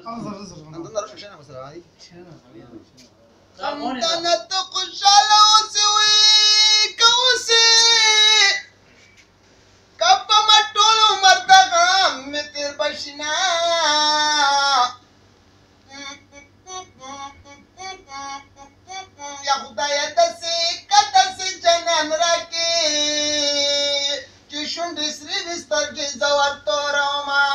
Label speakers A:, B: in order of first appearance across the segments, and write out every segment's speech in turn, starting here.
A: عندنا رشا شنو مثلا هذه
B: خندنا تقشال وسوي كوسي كب مټول مردغم متر بشنا یا خدای دسي کدسي جنان راکي چې شونډې سرې دي سترګې زور تورما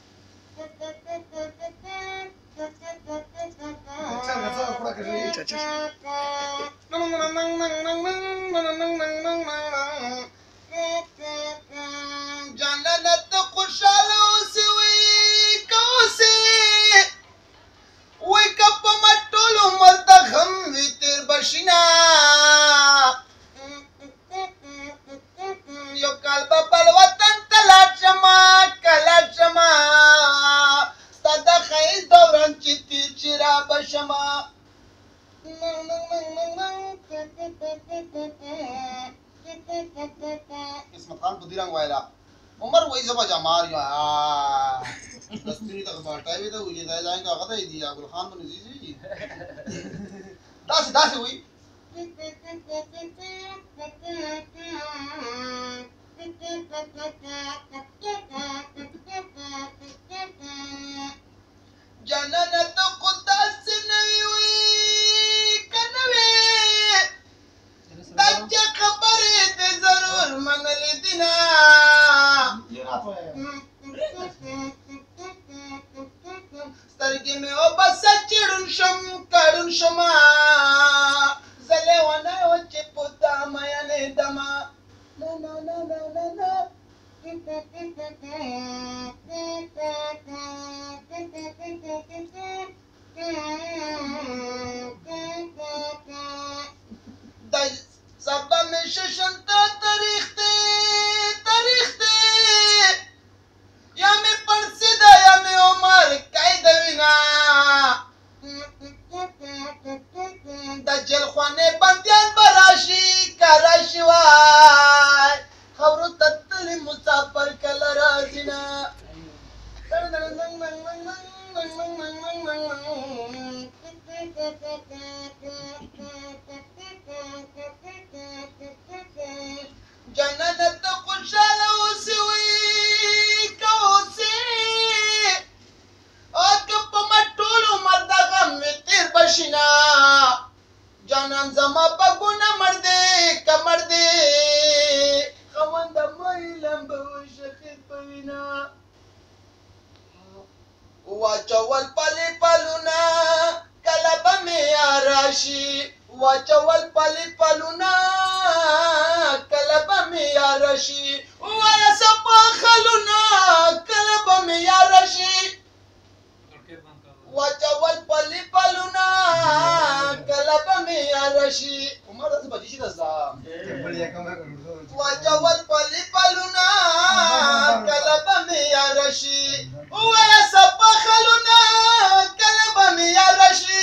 B: جنت خوشاله اوسوي کوسي وای کپ مټول عمر د غم وی تیر بشینا یو کال په بل وطن تلاش شما کلا شما ستاد خیر دوران چې تیر چیرا بشما اسمت خان په دیرنګ وایلا عمر وای زما جمار یا دستوري ته باټای وي ته وځي دا لاین هغه ته دی ابو خان بن عزیزي داسې وي جنت قدس نوي وي کنوي دجه خبرې دې ضرور منل دینا سترګې مې او بس چړون شم کړون شما زله ونه او چې پوتا مې نه دما نا نا نا نا نا نا سبا مې ششن ته تاریخ دی یا مې پرسیدا یا مې عمر قاعده وینا د جل خانه بندیان براشي کراشي وای خبرو تتلی مسافر کله راځي نه جنت خوشاله اوسوي کوسي او کپ مټول عمر د غم تیر بشینا جانان زما په ګونه مرده کمر دې خوند مې لمبو شخص پوینا واچول پلی پلونا کلب مې راشي واچول پلی پلونا کلب مې راشي وایا سپا خلونا کلب مې راشي واچول پلی پلونا کلب مې راشي عمر د بچی دسا واچول پلی پلونا کلب مې راشي وایا سپا خلونا کلب مې راشي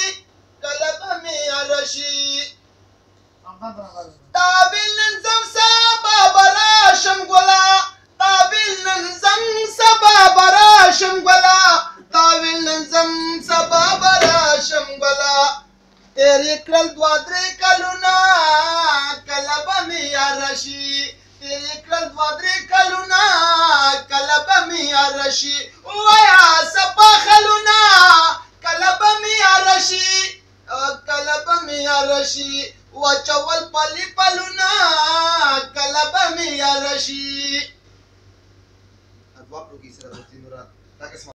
B: تابل ننزم سبا براشم گلا تابل ننزم سبا براشم گلا تابل ننزم سبا براشم گلا تیری کرل دوادری کلونا کلب می رشی تیری کرل دوادری کلونا کلب می رشی ویا سبا خلونا کلب می رشی کلب می رشی وچول پلی پلونا کلب می رشی